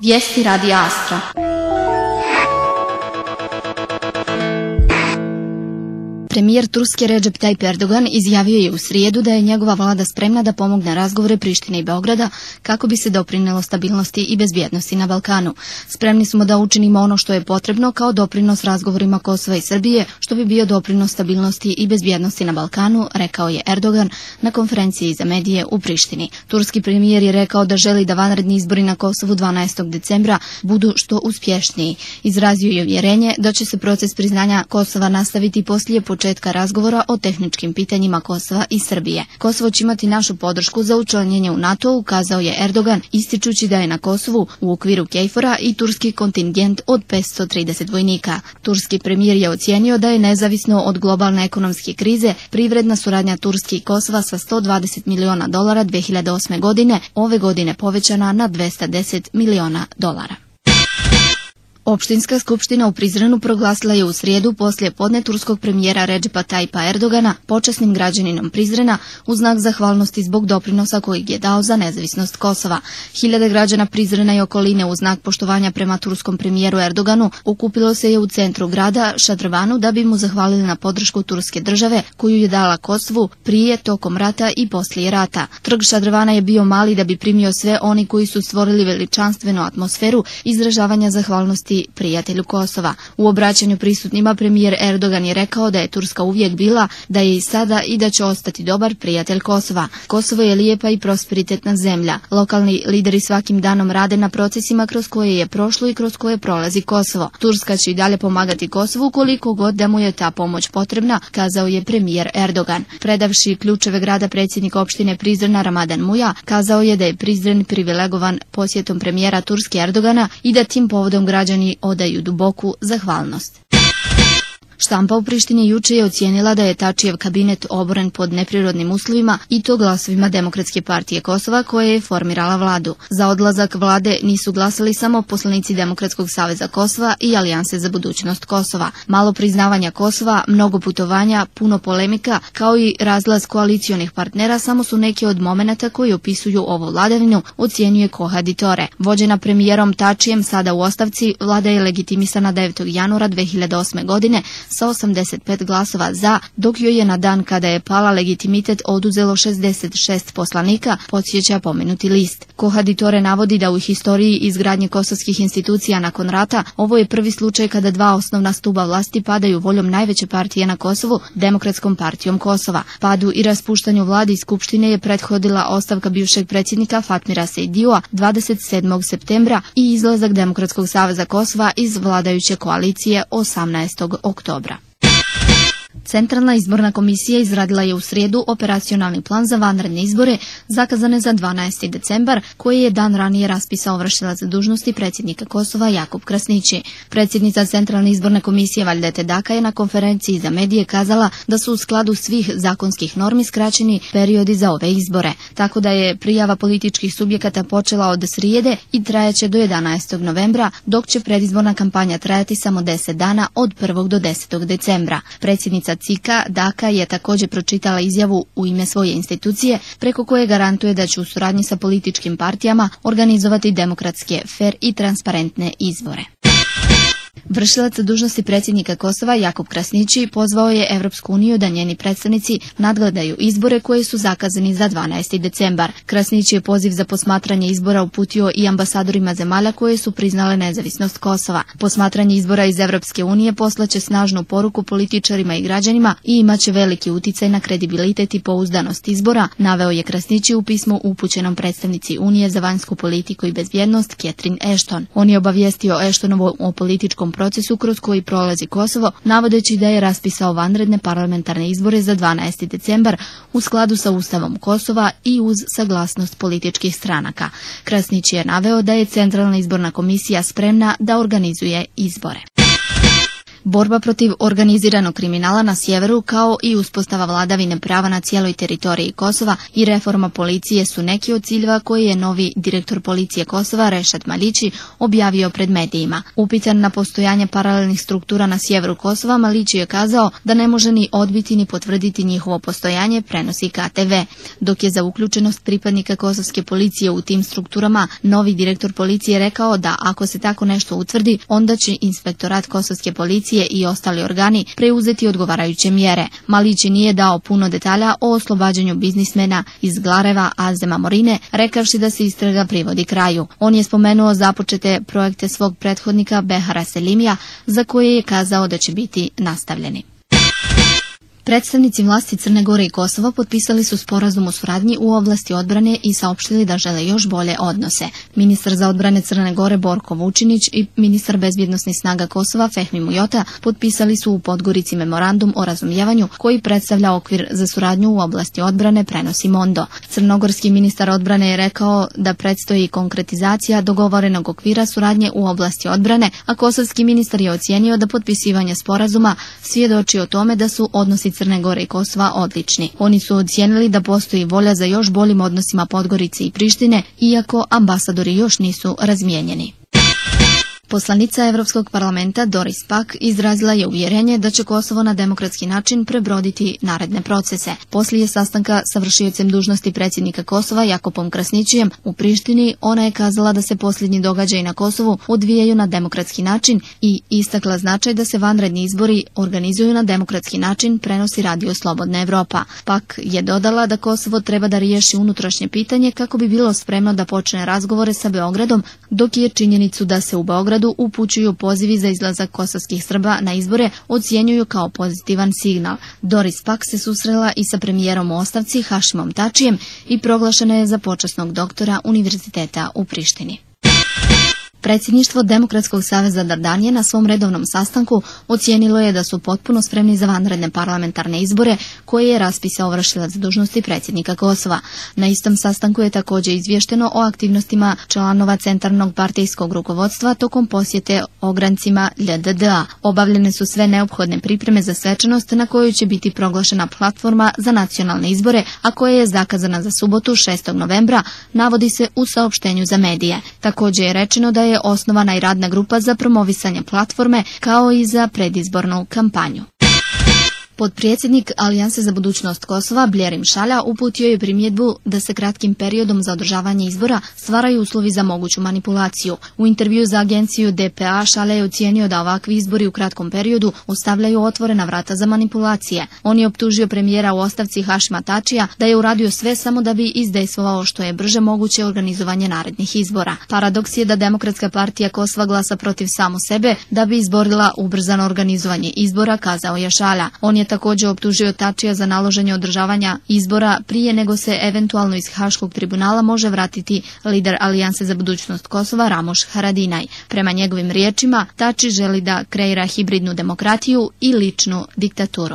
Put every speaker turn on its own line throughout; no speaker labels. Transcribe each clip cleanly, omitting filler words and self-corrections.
Vijesti radija Astra. Premijer Turske Recep Tayyip Erdogan izjavio je u srijedu da je njegova vlada spremna da pomogne razgovore Prištine i Beograda kako bi se doprinelo stabilnosti i bezbjednosti na Balkanu. Spremni smo da učinimo ono što je potrebno kao doprinos razgovorima Kosova i Srbije, što bi bio doprinos stabilnosti i bezbjednosti na Balkanu, rekao je Erdogan na konferenciji za medije u Prištini. Turski premijer je rekao da želi da vanredni izbori na Kosovu 12. decembra budu što uspješniji. Izrazio je uvjerenje da će se proces priznanja Kosova nastaviti poslije početka razgovora o tehničkim pitanjima Kosova i Srbije. Kosovo će imati našu podršku za učlanjenje u NATO, ukazao je Erdogan, ističući da je na Kosovu u okviru KFOR-a i turski kontingent od 530 vojnika. Turski premijer je ocijenio da je nezavisno od globalne ekonomske krize privredna suradnja Turske i Kosova sa $120 miliona 2008. godine, ove godine povećana na $210 miliona. Opštinska skupština u Prizrenu proglasila je u srijedu poslije podne turskog premijera Recepa Tayyipa Erdogana počasnim građaninom Prizrena u znak zahvalnosti zbog doprinosa kojeg je dao za nezavisnost Kosova. Hiljade građana Prizrena i okoline u znak poštovanja prema turskom premijeru Erdoganu okupilo se je u centru grada Šadravanu da bi mu zahvalili na podršku turske države koju je dala Kosovu prije, tokom rata i poslije rata. Trg Šadravana je bio mali da bi primio sve oni koji su stvorili veličanstvenu atmosferu izražavanja zahvalnosti prijatelju Kosova. U obraćanju prisutnima premijer Erdogan je rekao da je Turska uvijek bila, da je i sada i da će ostati dobar prijatelj Kosova. Kosovo je lijepa i prosperitetna zemlja. Lokalni lideri svakim danom rade na procesima kroz koje je prošlo i kroz koje prolazi Kosovo. Turska će i dalje pomagati Kosovu koliko god da mu je ta pomoć potrebna, kazao je premijer Erdogan. Predavši ključeve grada predsjednik opštine Prizrena Ramadan Muja kazao je da je Prizren privilegovan posjetom premijera Turske Erdogana i da tim povodom građani odaju duboku zahvalnost. Štampa u Prištini juče je ocijenila da je Tačijev kabinet oboren pod neprirodnim uslovima i to glasovima Demokratske partije Kosova koje je formirala vladu. Za odlazak vlade nisu glasali samo poslanici Demokratskog saveza Kosova i Alijanse za budućnost Kosova. Malo priznavanja Kosova, mnogo putovanja, puno polemika, kao i razlaz koalicionih partnera samo su neki od momenata koji opisuju ovu vladavinu, ocjenjuje Kohaditore. Vođena premijerom Tačijem, sada u ostavci, vlada je legitimisana 9. januara 2008. godine sa 85 glasova za, dok joj je na dan kada je pala legitimitet oduzelo 66 poslanika, podsjeća pomenuti list. Kohaditore navodi da u historiji izgradnje kosovskih institucija nakon rata ovo je prvi slučaj kada dva osnovna stuba vlasti padaju voljom najveće partije na Kosovu, Demokratskom partijom Kosova. Padu i raspuštanju vladi i skupštine je prethodila ostavka bivšeg predsjednika Fatmira Sejdioa 27. septembra i izlazak Demokratskog saveza Kosova iz vladajuće koalicije 18. oktobra. Centralna izborna komisija izradila je u srijedu operacionalni plan za vanredne izbore zakazane za 12. decembar, koji je dan ranije raspisao vršilac dužnosti predsjednika Kosova Jakub Krasnići. Predsjednica Centralne izborne komisije Valdete Daka je na konferenciji za medije kazala da su u skladu svih zakonskih normi skraćeni periodi za ove izbore, tako da je prijava političkih subjekata počela od srijede i trajaće do 11. novembra, dok će predizborna kampanja trajati samo 10 dana od 1. do 10. decembra. Predsjednica CIK-a Daka je također pročitala izjavu u ime svoje institucije preko koje garantuje da će u suradnji sa političkim partijama organizovati demokratske, fer i transparentne izbore. Vršilac dužnosti predsjednika Kosova Jakub Krasnići pozvao je Evropsku uniju da njeni predstavnici nadgledaju izbore koji su zakazani za 12. decembar. Krasnići je poziv za posmatranje izbora uputio i ambasadorima zemalja koje su priznale nezavisnost Kosova. Posmatranje izbora iz Evropske unije poslaće snažnu poruku političarima i građanima i imaće veliki uticaj na kredibilitet i pouzdanost izbora, naveo je Krasnići u pismu upućenom predstavnici Unije za vanjsku politiku i bezbjednost Catherine Ashton. On je obavijestio Ashtonovu o političkom procesu kroz koji prolazi Kosovo, navodeći da je raspisao vanredne parlamentarne izbore za 12. decembar u skladu sa Ustavom Kosova i uz saglasnost političkih stranaka. Krasnić je naveo da je Centralna izborna komisija spremna da organizuje izbore. Borba protiv organiziranog kriminala na sjeveru kao i uspostava vladavine prava na cijeloj teritoriji Kosova i reforma policije su neki od ciljeva koje je novi direktor policije Kosova Rešad Malići objavio pred medijima. Upitan na postojanje paralelnih struktura na sjeveru Kosova, Malići je kazao da ne može ni odbiti ni potvrditi njihovo postojanje, prenosi KTV. Dok je za uključenost pripadnika kosovske policije u tim strukturama novi direktor policije rekao da ako se tako nešto utvrdi, onda će inspektorat kosovske policije i ostali organi preuzeti odgovarajuće mjere. Malići nije dao puno detalja o oslobađanju biznismena iz Glareva Azema Morine, rekavši da se istraga privodi kraju. On je spomenuo započete projekte svog prethodnika Behara Selimija, za koje je kazao da će biti nastavljeni. Predstavnici vlasti Crne Gore i Kosova potpisali su sporazum o suradnji u oblasti odbrane i saopštili da žele još bolje odnose. Ministar za odbrane Crne Gore Borko Vučinić i ministar bezbjednosnih snaga Kosova Fehmi Mujota potpisali su u Podgorici memorandum o razumijevanju koji predstavlja okvir za suradnju u oblasti odbrane, prenosi Mondo. Crnogorski ministar odbrane je rekao da predstoji konkretizacija dogovorenog okvira suradnje u oblasti odbrane, a kosovski ministar je ocijenio da potpisivanje sporazuma svjedoči o tome da su odnosi Crne Gore i Kosova odlični. Oni su ocijenili da postoji volja za još boljim odnosima Podgorice i Prištine, iako ambasadori još nisu razmijenjeni. Poslanica Evropskog parlamenta Doris Pack izrazila je uvjerenje da će Kosovo na demokratski način prebroditi naredne procese. Poslije sastanka sa vršiocem dužnosti predsjednika Kosova Jakopom Krasnićijem u Prištini, ona je kazala da se posljednji događaji na Kosovu odvijaju na demokratski način i istakla značaj da se vanredni izbori organizuju na demokratski način, prenosi Radio Slobodna Evropa. Pack je dodala da Kosovo treba da riješi unutrašnje pitanje kako bi bilo spremno da počne razgovore sa Beogradom, dok je činjenicu da se u Beogradu upućuju pozivi za izlazak kosovskih Srba na izbore ocjenjuju kao pozitivan signal. Doris Pack se susrela i sa premijerom u ostavci Hašimom Tačijem i proglašena je za počasnog doktora Univerziteta u Prištini. Predsjedništvo Demokratskog saveza Dardanije na svom redovnom sastanku ocijenilo je da su potpuno spremni za vanredne parlamentarne izbore koje je raspisao vršilac dužnosti predsjednika Kosova. Na istom sastanku je također izvješteno o aktivnostima članova centralnog partijskog rukovodstva tokom posjete ograncima LDDA. Obavljene su sve neophodne pripreme za svečanost na kojoj će biti proglašena platforma za nacionalne izbore, a koja je zakazana za subotu 6. novembra, navodi se u saopštenju za medije. Također je rečeno da je osnovana i radna grupa za promovisanje platforme kao i za predizbornu kampanju. Potpredsjednik Alijanse za budućnost Kosova Bljerim Šalja uputio je primjedbu da se kratkim periodom za održavanje izbora stvaraju uslovi za moguću manipulaciju. U intervju za agenciju DPA Šalja je ocijenio da ovakvi izbori u kratkom periodu ostavljaju otvorena vrata za manipulacije. On je optužio premijera u ostavci Hašima Tačija da je uradio sve samo da bi izdejstvovao što je brže moguće organizovanje narednih izbora. Paradoks je da Demokratska partija Kosova glasa protiv samo sebe da bi izborila ubrzano organizovanje izbora, kazao je Šalja. On je također optužio Tačija za naloženje održavanja izbora prije nego se eventualno iz Haškog tribunala može vratiti lider Alijanse za budućnost Kosova Ramoš Haradinaj. Prema njegovim riječima, Tači želi da kreira hibridnu demokratiju i ličnu diktaturu.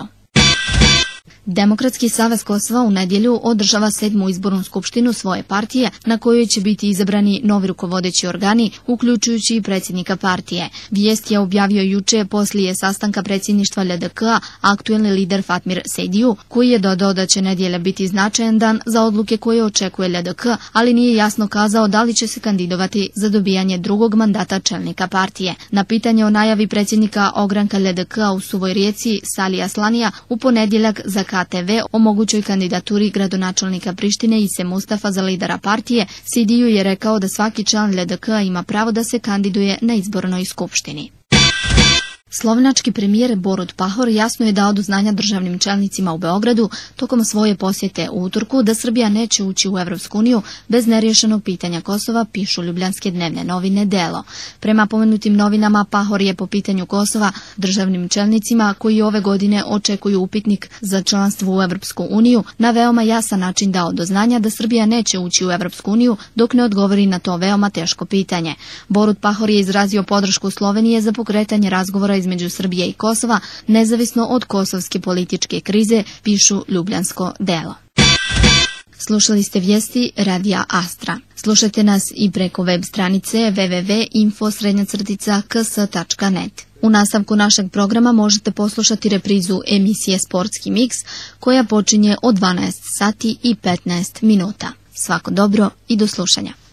Demokratski savez Kosova u nedjelju održava 7. izbornu skupštinu svoje partije na kojoj će biti izabrani novi rukovodeći organi, uključujući i predsjednika partije. Vijest je objavio juče poslije sastanka predsjedništva LDK-a aktuelni lider Fatmir Sejdiju, koji je dodao da će nedjelja biti značajan dan za odluke koje očekuje LDK, ali nije jasno kazao da li će se kandidovati za dobijanje drugog mandata čelnika partije. Na pitanje o najavi predsjednika ogranka LDK-a u Suvoj Rijeci Salija Slanija u ponedjeljak za KTV o mogućoj kandidaturi gradonačelnika Prištine Ise Mustafa za lidera partije, Sidiju je rekao da svaki član LDK ima pravo da se kandiduje na izbornoj skupštini. Slovenački premijer Borut Pahor jasno je dao do znanja državnim čelnicima u Beogradu tokom svoje posjete u utorku da Srbija neće ući u Evropsku uniju bez neriješenog pitanja Kosova, pišu ljubljanske dnevne novine Delo. Prema pomenutim novinama, Pahor je po pitanju Kosova državnim čelnicima koji ove godine očekuju upitnik za članstvo u Evropsku uniju na veoma jasan način dao do znanja da Srbija neće ući u Evropsku uniju dok ne odgovori na to veoma teško pitanje. Borut Pahor je izrazio podršku Slovenije za pokretanje razgovora između Srbije i Kosova, nezavisno od kosovske političke krize, pišu ljubljansko Delo. Slušali ste vijesti Radija Astra. Slušajte nas i preko web stranice www.info_ks.net. U nastavku našeg programa možete poslušati reprizu emisije Sportski miks koja počinje od 12 sati i 15 minuta. Svako dobro i do slušanja.